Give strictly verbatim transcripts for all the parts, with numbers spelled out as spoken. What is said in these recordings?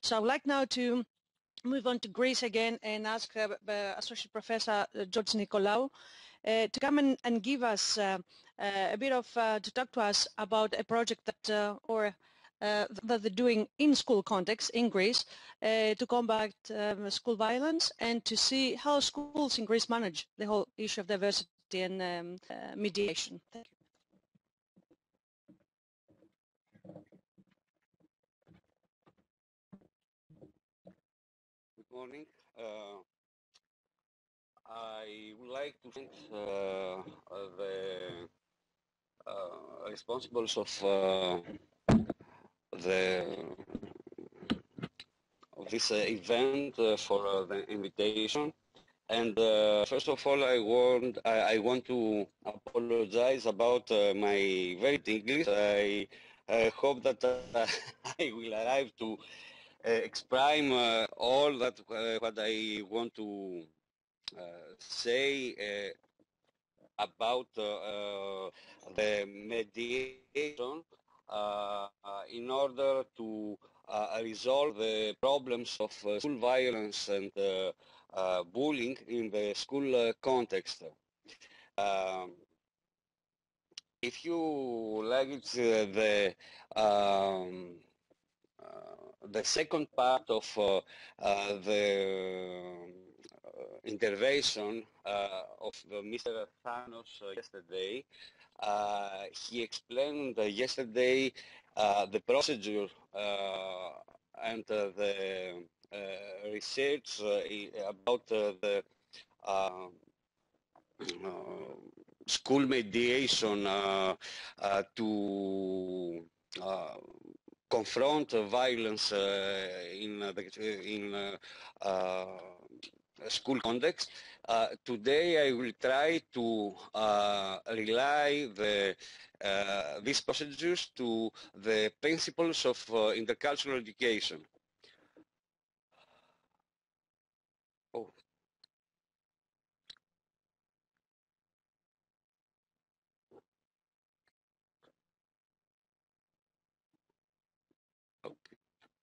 So I would like now to move on to Greece again and ask uh, uh, Associate Professor uh, George Nikolaou uh, to come and, and give us uh, uh, a bit of, uh, to talk to us about a project that, uh, or uh, that they're doing in school context in Greece uh, to combat um, school violence and to see how schools in Greece manage the whole issue of diversity and um, uh, mediation. Thank you. Good morning. Uh, I would like to thank uh, the uh, responsibles of uh, the of this uh, event uh, for uh, the invitation. And uh, first of all, I want I, I want to apologize about uh, my very English. I uh, hope that uh, I will arrive to uh, express uh, all that uh, what I want to uh, say uh, about uh, uh, the mediation uh, uh, in order to uh, resolve the problems of uh, school violence and uh, uh, bullying in the school uh, context. Um, if you like, it's uh, the um, uh, the second part of uh, uh, the uh, intervention uh, of the Mister Thanos uh, yesterday. Uh, he explained uh, yesterday uh, the procedure uh, and uh, the uh, research uh, about uh, the uh, uh, school mediation uh, uh, to uh, confront violence uh, in uh, the, in uh, uh, school context. Uh, today I will try to uh, rely the, uh, these procedures to the principles of uh, intercultural education. Oh. Okay.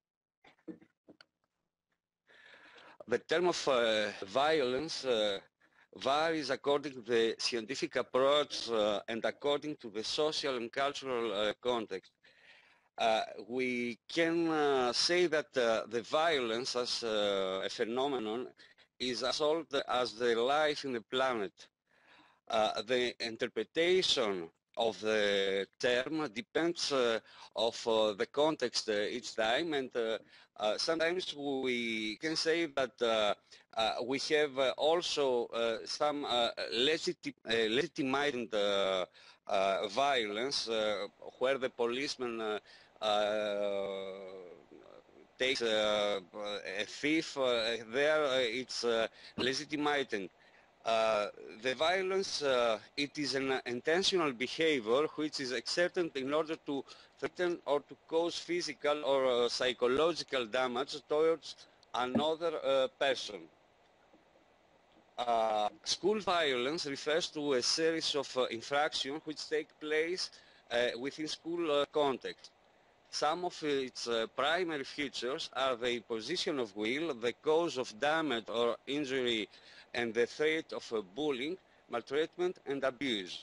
The term of uh, violence uh, varies according to the scientific approach uh, and according to the social and cultural uh, context. Uh, we can uh, say that uh, the violence as uh, a phenomenon is as old as the life in the planet. Uh, the interpretation of the term depends uh, of uh, the context uh, each time, and uh, uh, sometimes we can say that uh, uh, we have uh, also uh, some uh, legiti uh, legitimized uh, uh, violence uh, where the policeman uh, uh, takes uh, a thief, uh, there uh, it's uh, legitimizing. Uh, the violence, uh, it is an intentional behavior which is exerted in order to threaten or to cause physical or uh, psychological damage towards another uh, person. Uh, school violence refers to a series of uh, infractions which take place uh, within school uh, context. Some of its uh, primary features are the imposition of will, the cause of damage or injury, and the threat of uh, bullying, maltreatment, and abuse.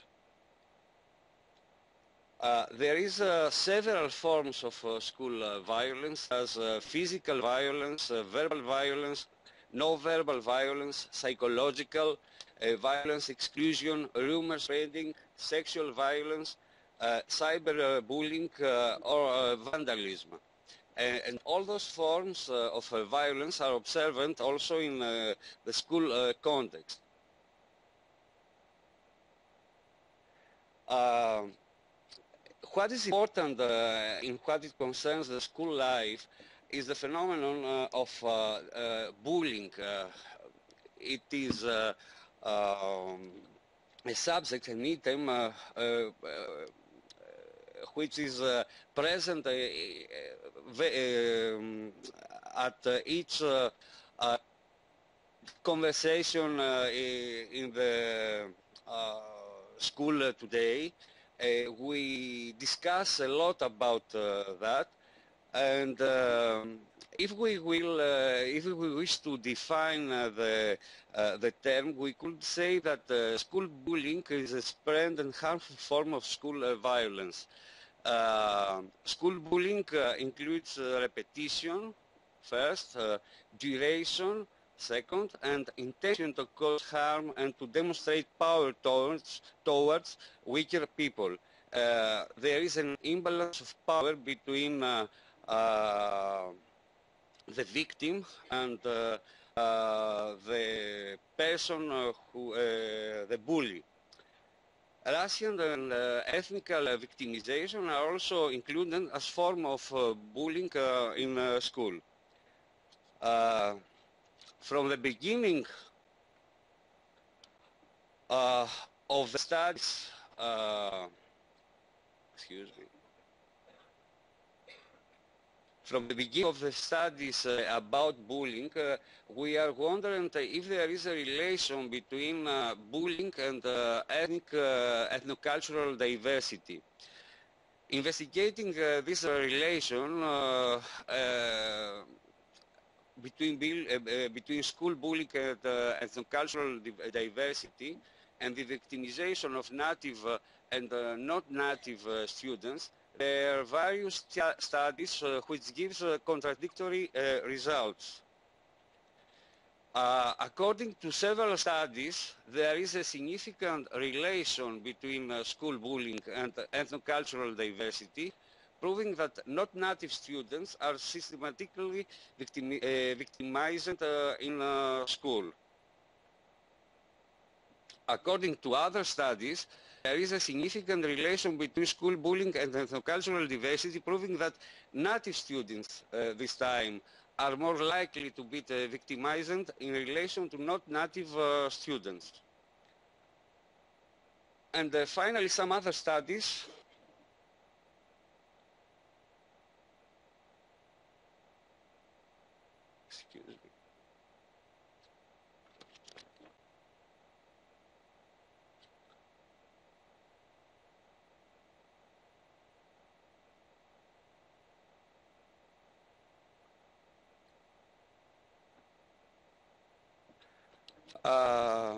Uh, there is uh, several forms of uh, school uh, violence, as uh, physical violence, uh, verbal violence, no-verbal violence, psychological uh, violence, exclusion, rumor spreading, sexual violence, uh, cyberbullying, uh, or uh, vandalism. And, and all those forms uh, of uh, violence are observed also in uh, the school uh, context. Uh, what is important uh, in what it concerns the school life is the phenomenon uh, of uh, uh, bullying. Uh, it is uh, um, a subject, an item uh, uh, uh, which is uh, present uh, um, at uh, each uh, uh, conversation uh, in the uh, school today. Uh, we discuss a lot about uh, that. And um, if we will, uh, if we wish to define uh, the uh, the term, we could say that uh, school bullying is a spread and harmful form of school uh, violence. Uh, school bullying uh, includes uh, repetition, first, uh, duration, second, and intention to cause harm and to demonstrate power towards, towards weaker people. Uh, there is an imbalance of power between uh, uh, the victim and uh, uh, the person uh, who, uh, the bully. Racial and uh, ethnical uh, victimization are also included as form of uh, bullying uh, in uh, school. Uh, from the beginning uh, of the studies, uh, excuse me, from the beginning of the studies uh, about bullying, uh, we are wondering if there is a relation between uh, bullying and uh, ethnic, uh, ethnocultural diversity. Investigating uh, this uh, relation uh, uh, between, uh, uh, between school bullying and uh, ethnocultural diversity and the victimization of native uh, and uh, not native uh, students, there are various studies uh, which gives uh, contradictory uh, results. Uh, according to several studies, there is a significant relation between uh, school bullying and uh, ethnocultural diversity, proving that not native students are systematically victim uh, victimized uh, in uh, school. According to other studies, there is a significant relation between school bullying and ethnocultural diversity, proving that native students uh, this time are more likely to be uh, victimized in relation to not native uh, students. And uh, finally, some other studies excuse me. Uh,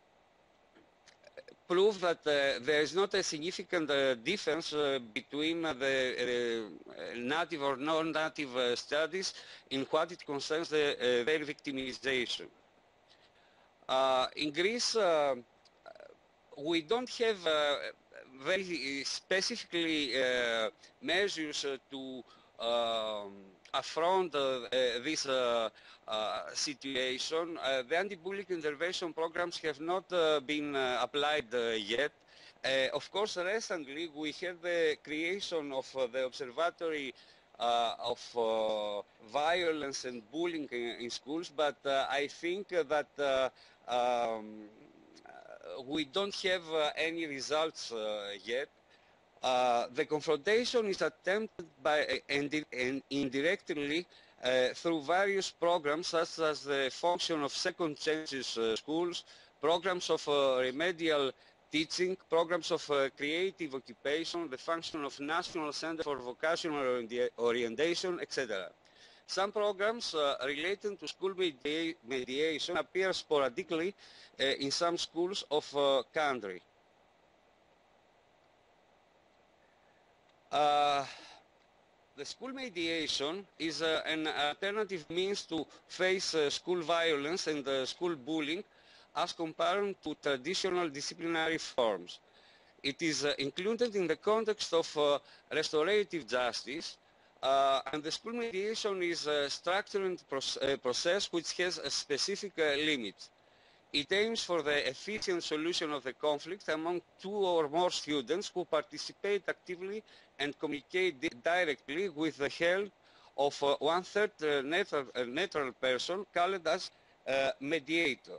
prove that uh, there is not a significant uh, difference uh, between uh, the uh, native or non-native uh, studies in what it concerns the, uh, their victimization. Uh, in Greece, uh, we don't have uh, very specifically uh, measures uh, to um, affront uh, uh, this uh, uh, situation. Uh, the anti-bullying intervention programs have not uh, been uh, applied uh, yet. Uh, of course, recently we had the creation of uh, the Observatory uh, of uh, Violence and Bullying in, in schools, but uh, I think that uh, um, we don't have uh, any results uh, yet. Uh, the confrontation is attempted by uh, and, and indirectly uh, through various programs such as the function of second chances uh, schools, programs of uh, remedial teaching, programs of uh, creative occupation, the function of National Center for Vocational Orientation, et cetera. Some programs uh, relating to school media mediation appear sporadically uh, in some schools of uh, country. Uh, the school mediation is uh, an alternative means to face uh, school violence and uh, school bullying as compared to traditional disciplinary forms. It is uh, included in the context of uh, restorative justice, uh, and the school mediation is a structured uh, process which has a specific uh, limit. It aims for the efficient solution of the conflict among two or more students who participate actively and communicate di directly with the help of uh, one-third uh, neutral, uh, neutral person called as uh, mediator.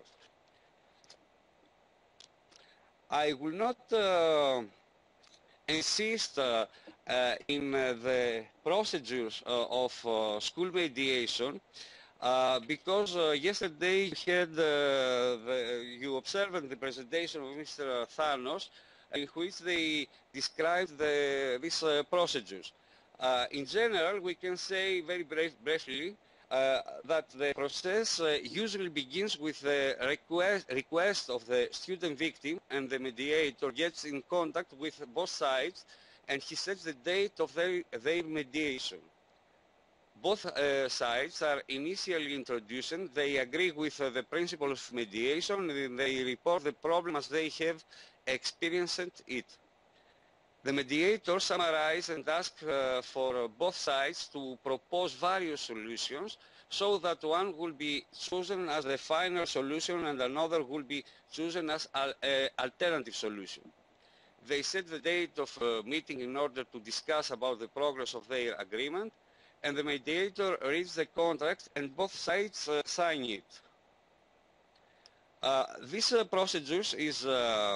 I will not uh, insist uh, uh, in uh, the procedures uh, of uh, school mediation uh, because uh, yesterday you had uh, the, you observed the presentation of Mister Thanos in which they described the, these uh, procedures. Uh, in general, we can say very brief, briefly uh, that the process uh, usually begins with the request, request of the student victim, and the mediator gets in contact with both sides, and he sets the date of their, their mediation. Both uh, sides are initially introduced, they agree with uh, the principle of mediation, and they report the problem as they have experienced it. The mediator summarizes and asks uh, for uh, both sides to propose various solutions so that one will be chosen as the final solution and another will be chosen as an alternative solution. They set the date of uh, meeting in order to discuss about the progress of their agreement, and the mediator reads the contract and both sides uh, sign it. Uh, this uh, procedure is uh,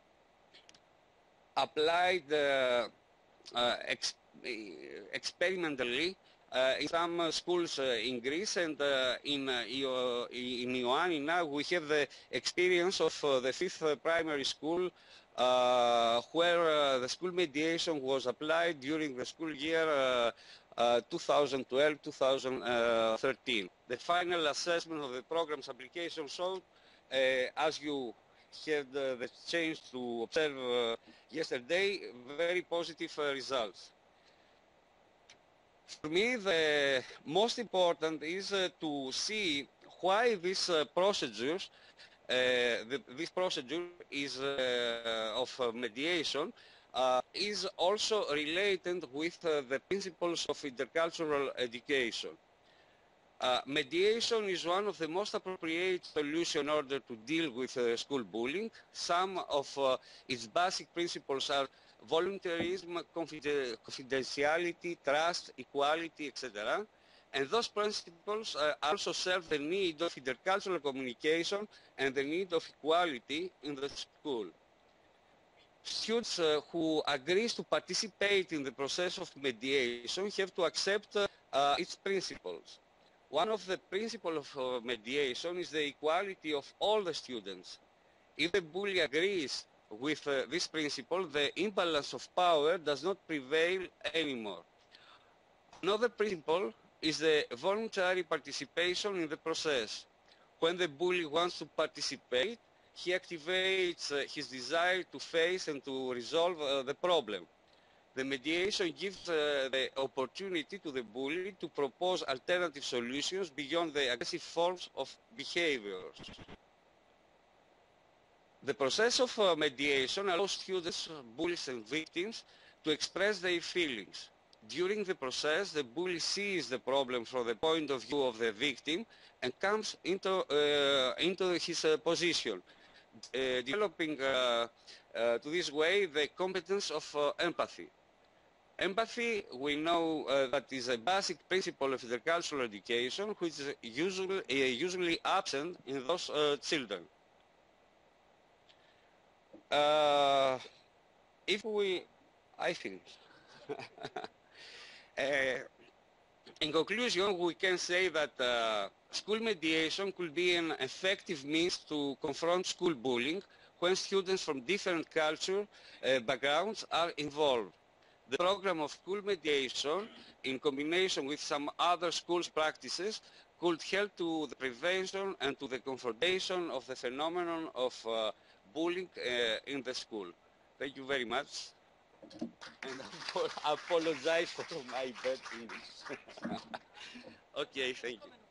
applied uh, uh, ex experimentally uh, in some uh, schools uh, in Greece, and uh, in, uh, in Ioannina we have the experience of uh, the fifth uh, primary school uh, where uh, the school mediation was applied during the school year uh, uh, two thousand twelve two thousand thirteen. The final assessment of the program's application showed, uh, as you had uh, the chance to observe uh, yesterday, very positive uh, results. For me, the most important is uh, to see why this uh, procedure, uh, the, this procedure is uh, of uh, mediation uh, is also related with uh, the principles of intercultural education. Uh, mediation is one of the most appropriate solutions in order to deal with uh, school bullying. Some of uh, its basic principles are voluntarism, confidentiality, trust, equality, et cetera. And those principles uh, also serve the need of intercultural communication and the need of equality in the school. Students uh, who agree to participate in the process of mediation have to accept uh, uh, its principles. One of the principles of uh, mediation is the equality of all the students. If the bully agrees with uh, this principle, the imbalance of power does not prevail anymore. Another principle is the voluntary participation in the process. When the bully wants to participate, he activates uh, his desire to face and to resolve uh, the problem. The mediation gives uh, the opportunity to the bully to propose alternative solutions beyond the aggressive forms of behaviors. The process of uh, mediation allows students, bullies and victims to express their feelings. During the process, the bully sees the problem from the point of view of the victim and comes into, uh, into his uh, position, uh, developing uh, uh, to this way the competence of uh, empathy. Empathy, we know uh, that is a basic principle of intercultural education, which is usually, uh, usually absent in those uh, children. Uh, if we, I think, uh, in conclusion, we can say that uh, school mediation could be an effective means to confront school bullying when students from different culture uh, backgrounds are involved. The program of school mediation, in combination with some other schools practices, could help to the prevention and to the confrontation of the phenomenon of uh, bullying uh, in the school. Thank you very much. And I apologize for my bad English. Okay, thank you.